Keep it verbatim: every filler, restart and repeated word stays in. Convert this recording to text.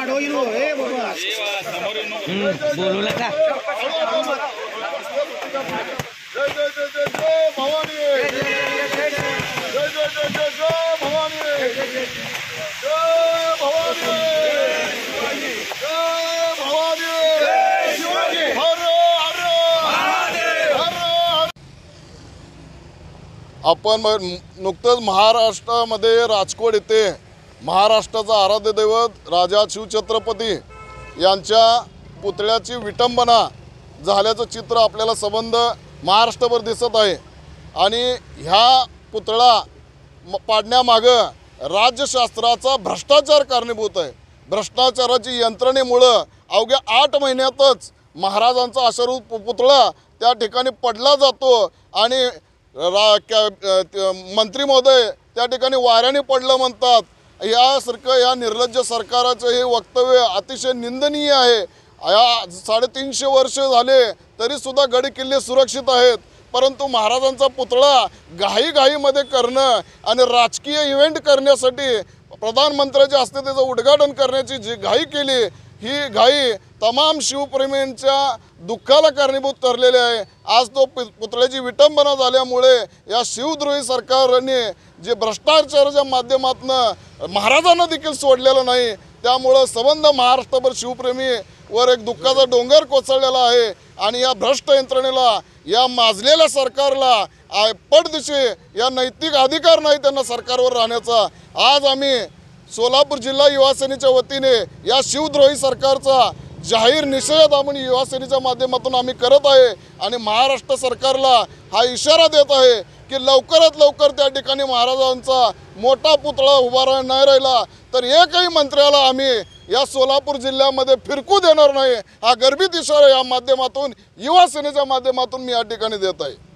बोलू नका जय जय जय जय जय भवानी जय जय जय जय जय भवानी जय भवानी जय भवानी हर हर हर। आपण नुकतंच महाराष्ट्रामध्ये राजकोट येथे महाराष्ट्राचा आराध्य दैवत राजा शिवछत्रपती यांच्या पुतळ्याची विटंबना झाल्याचं चित्र आपल्याला संबंध महाराष्ट्रभर दिसत आहे। आणि ह्या पुतळा पाडण्यामागं राज्यशास्त्राचा भ्रष्टाचार कारणीभूत आहे। भ्रष्टाचाराची यंत्रणेमुळं अवघ्या आठ महिन्यातच महाराजांचा अश्वरूप पुतळा त्या ठिकाणी पडला जातो आणि मंत्री महोदय त्या ठिकाणी वाऱ्याने पडलं म्हणतात। यासारखं या निर्लज्ज सरकाराचं हे वक्तव्य अतिशय निंदनीय आहे। या साडेतीनशे वर्ष झाले तरीसुद्धा गड किल्ले सुरक्षित आहेत, परंतु महाराजांचा पुतळा घाईघाईमध्ये करणं आणि राजकीय इव्हेंट करण्यासाठी प्रधानमंत्र्याच्या हस्ते त्याचं उद्घाटन करण्याची जी घाई केली, ही घाई तमाम शिवप्रेमींच्या दुःखाला कारणीभूत ठरलेली आहे। आज तो पुतळ्याची विटंबना झाल्यामुळे या शिवद्रोही सरकारने जे भ्रष्टाचाराच्या माध्यमातून महाराजांना देखील सोडलेलं नाही, त्यामुळं संबंध महाराष्ट्रभर शिवप्रेमी वर एक दुःखाचा डोंगर कोसळलेला आहे। आणि या भ्रष्ट यंत्रणेला, या माजलेल्या सरकारला पटदिशी या नैतिक अधिकार नाही त्यांना सरकारवर राहण्याचा। आज आम्ही सोलापूर जिल्हा युवा सेनेच्या वतीने या शिवद्रोही सरकारचा जाहीर निषेध आपण युवा सेनेच्या माध्यमातून आम्ही करत आहे आणि महाराष्ट्र सरकारला हा इशारा देत आहे की लवकरात लवकर त्या ठिकाणी महाराजांचा मोठा पुतळा उभा नाही राहिला तर एकही मंत्र्याला आम्ही या सोलापूर जिल्ह्यामध्ये फिरकू देणार नाही। हा गर्भित इशारा या माध्यमातून युवा सेनेच्या माध्यमातून मी या ठिकाणी देत आहे।